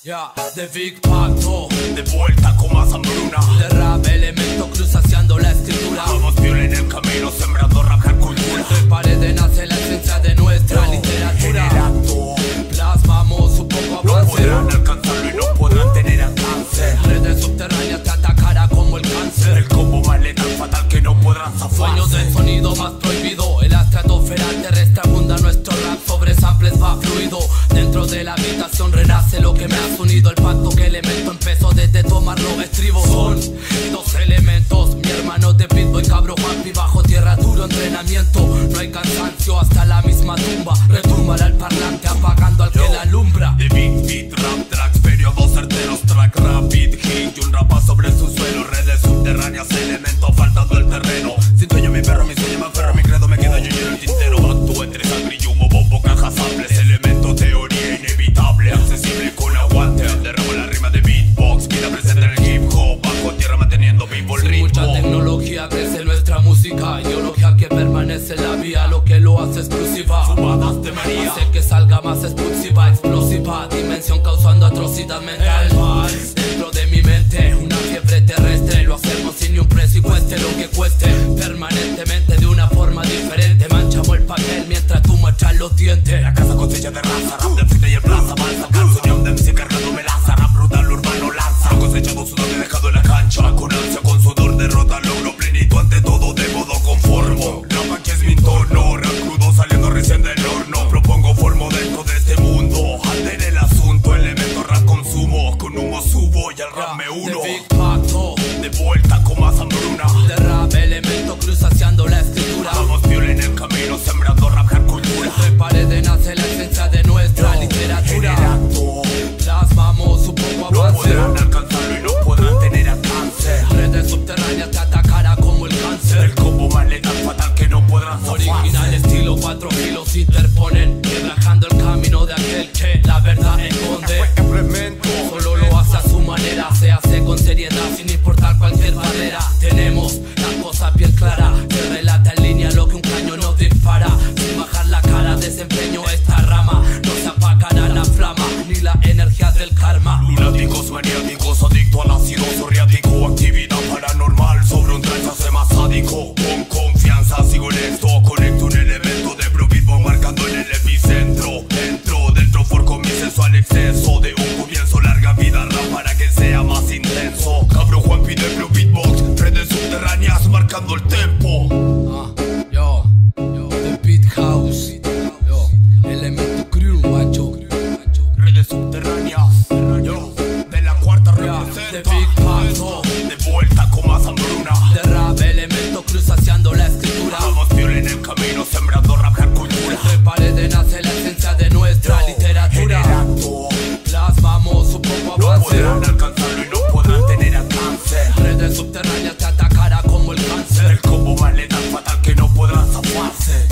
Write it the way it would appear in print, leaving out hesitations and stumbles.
Ya, de Big Pacto, de vuelta con más hambruna, de rap, elemento cruzaseando la escritura. Vamos viola en el camino, sembrando rap cultura. Entre paredes nace la esencia de nuestra literatura. En el acto plasmamos un poco no avance. podrán alcanzarlo y no podrán tener alcance. Redes subterráneas te atacará como el cáncer. El combo vale tan fatal que no podrán Sueños zafarse. del sonido más prohibido. En la estratosfera terrestre abunda nuestro rap. Sobre samples va fluido. Dentro de la habitación renace lo que me has unido. El pacto que elemento empezó desde tomarlo estribo. Son dos elementos, mi hermano de Pitboy, cabro Juanpi. Bajo tierra duro entrenamiento. No hay cansancio hasta la misma tumba. Retumbará el parlante apagando al que la alumbra. De beat, rap tracks, periodos certeros, track rapid hit y un rapa sobre su suelo. Redes subterráneas, elementos faltando el terreno. Sin sueño mi perro, mi sueño me aferro, mi credo me quedo yo en el tintero. Actúo entre sangre y humo, bombo, cajas samples. Elemento, teoría inevitable, accesible con aguante. Derramo la rima de beatbox, vida presente en el hip hop. Bajo tierra manteniendo vivo el ritmo. Mucha tecnología crece nuestra música. Ideología que permanece en la vía, lo que lo hace exclusiva. Fumadas de María, Hace que salga más expulsiva, explosiva. Dimensión causando atrocidad mental. Dentro de mi mente, una fiebre terrestre. Lo hacemos sin ni un precio y cueste lo que cueste. Permanentemente de una forma diferente. Manchamos el papel mientras tú muestras los dientes. la casa con silla de raza, rap de frita y en plaza. Balsa, canción de MC cargando melaza. Rap brutal, urbano, lanza. Lo cosechado, sudor y dejado en la cancha. Con ansia, con sudor, derrota, logro plenitud. Ante todo, de modo conformo. Rap que es mi entorno, rap crudo saliendo recién del horno. Propongo formo dentro de este mundo. Alter el asunto, elemento rap consumo. Con humo subo y al rap me uno. De Big Pacto, De vuelta con más hambruna, de rap, elemento cruzaseando la escritura. vamos viola en el camino, sembrando rap cultura. Entre paredes nace la esencia de nuestra En el literatura. acto Plasmamos un poco no avance. podrán alcanzarlo y no podrán tener alcance. Redes subterráneas te atacará como el cáncer. El combo más letal fatal que no podrán Original zafarse. estilo, 4 kilos interponen, quebrajando el camino de aquel que la verdad esconde. Solo lo hace a su manera, se hace con seriedad sin importar cualquier barrera. Tenemos las cosas bien claras, se relata en línea lo que un cañón nos dispara. Sin bajar la cara, desempeño esta rama. No se apagará la flama, ni la energía del karma. Lunáticos, maniáticos, adicto al ácido psoriático. Actividad paranormal sobre un trance hace más sádico. Con confianza sigo en esto, conecto un elemento de beatbox marcando en el epicentro. Dentro forco mi sensual exceso. De un comienzo larga vida rap para que sea más intenso. Cabro Juanpi de beatbox, redes subterráneas marcando el tempo. Yo, The Beat House, yo, Elemento Crew, macho. Redes subterráneas, yo, de la cuarta De representa. Big Pacto, De vuelta con más hambruna, de rap, elemento cruzaseando la escritura. vamos viola en el camino, sembrando rap cultura. Entre paredes nace la esencia de nuestra En el literatura. acto Plasmamos un poco no avance. podrán alcanzarlo y no podrán tener alcance. Redes subterráneas te atacará como el cáncer. El combo más letal fatal que no podrán zafarse.